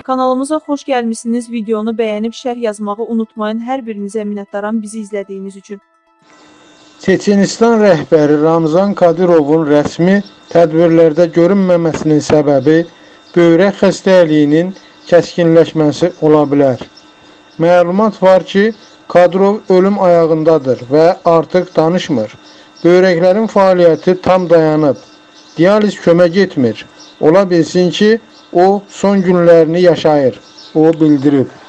Kanalımıza xoş gəlmişsiniz. Videonu bəyənib şərh yazmağı unutmayın. Hər birinizə minnətdaram bizi izlədiyiniz üçün. Çeçenistan rəhbəri Ramzan Kadyrovun rəsmi tədbirlərdə görünməməsinin səbəbi böyrək xəstəliyinin kəskinləşməsi ola bilər. Məlumat var ki, Kadyrov ölüm ayağındadır və artıq danışmır. Böyrəklərin fəaliyyəti tam dayanıb. Dializ kömək etmir. Ola bilsin ki, o son günlərini yaşayır. O bildirib.